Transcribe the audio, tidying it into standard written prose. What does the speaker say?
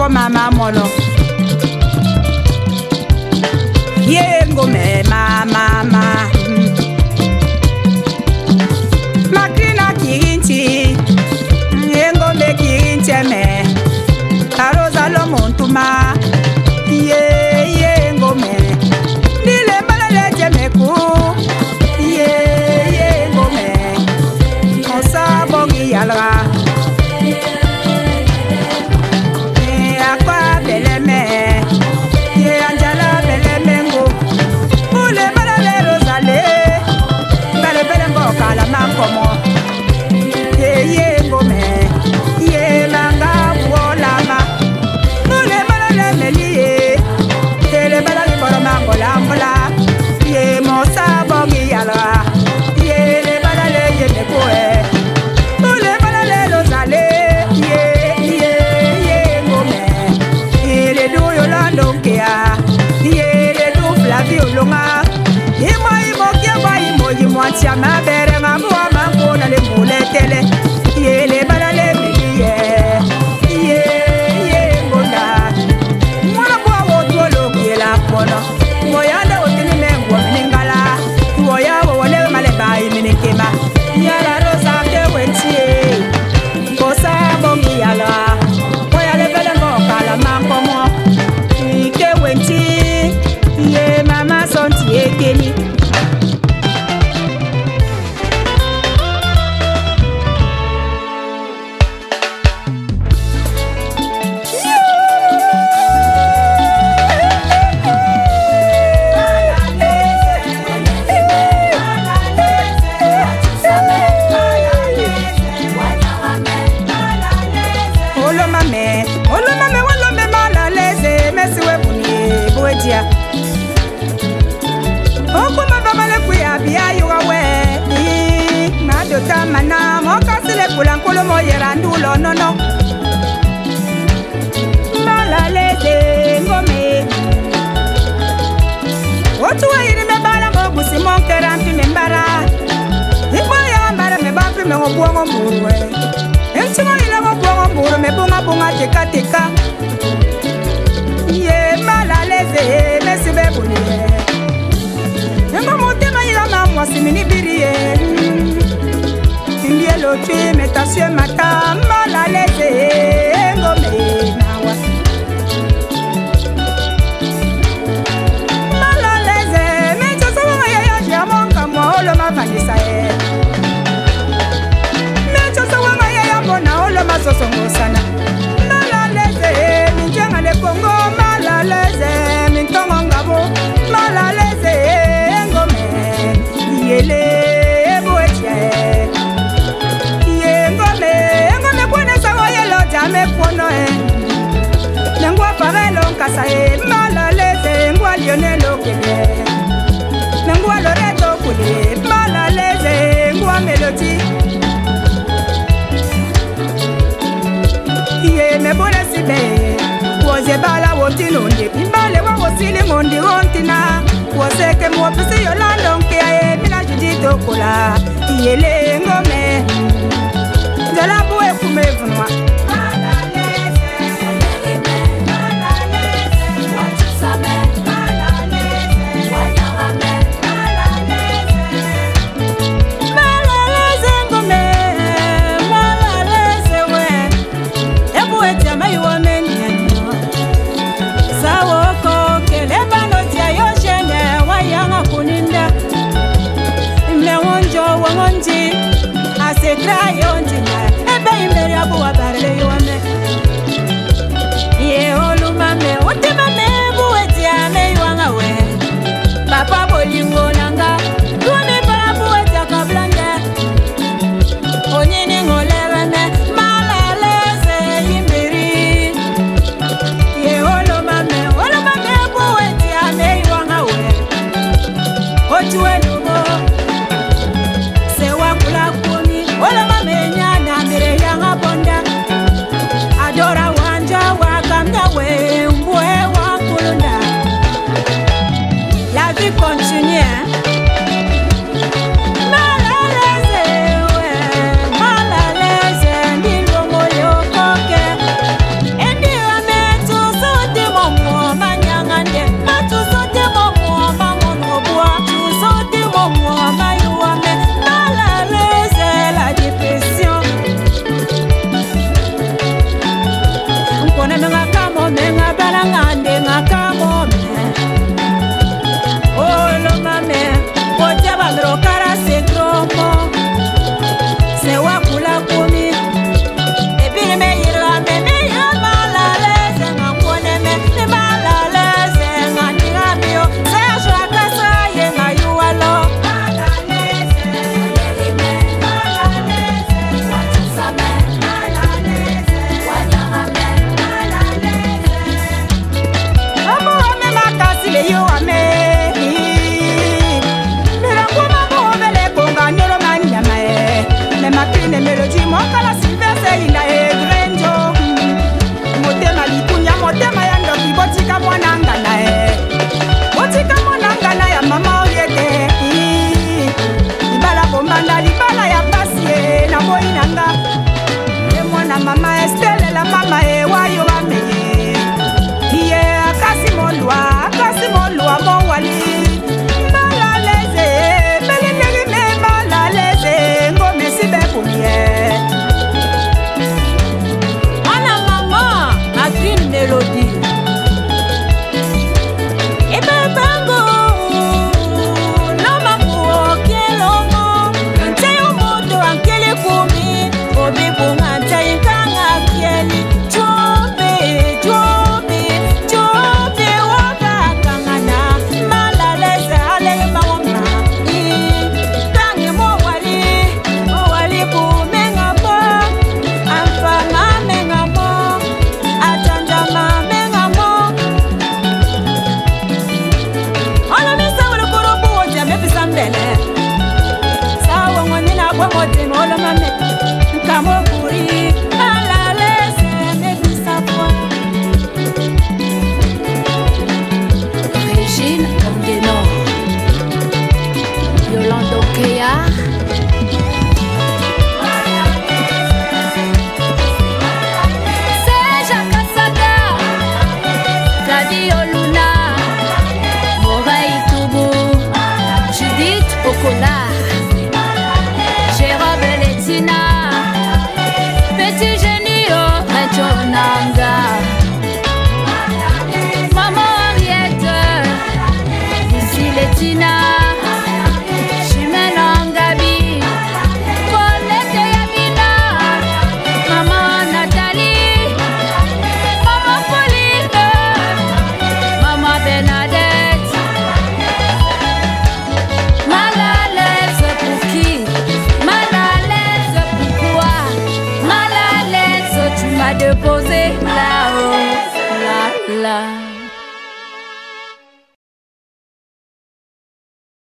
ko mama mono ye ngome mama makrina kirinchi ye ngome kirinchi me aroza lo montuma ye ngome dile malale jemeku ye ngome osa bongi yalra akwa beleme ye anjala belemengo ule malale rozale bele mboka la mankomo ye ngome ye langa wolama ule malale melie tele balali bolo mangola mbola ye mosa bongi yalra ye le balale ye mekoe ule malale rozale tia ma bere ma bo ma ko na le mole tele ye le bala le miye ye ngoda mwana bo wo tolo ye la kono mo ya le o tini me ngo miningala wo ya wo le male bai minikema ya la rosa ke wentie ko sa bo mi ya la wo ya le bele ngo kala ma ko mo ke wenti ye mama sonti ekeni mana mo kasile kulan kulo mo yerandu lo no malaleze ngome otu ayiri me bala mo busi mon keranti me mbara ipo ya mbara me bapi me ngo buongo mburwe enti mo ila ngo buongo mburu me bunga tika ye malaleze me sibe bunye ngo motema ila mamwa simini biriye Mbielo tue metasye mata malaleze ngome nawa malaleze mechosa waya ya jamonka mwolo mavandisa e mechosa waya ya mona olo masosongo sana malaleze minjenga le Kongo malaleze mintongo ngabo malaleze ngome yele me pono nengwa parelo nkasa malaleze ngwa lionelo kele nengwa loreto kule malaleze ngwa melodi ye me bona sibe woze bala wotinonde imbale wa wosili ngondi ontina woseke mo pisi yolando nke mina jidito kula yele ngome Jala boe kumevunwa Régine Ongueno, Yolande Okea, Seja Kassada, Gadi Oluna, Morey Toubou, Judith Okola, Jérôme Letina.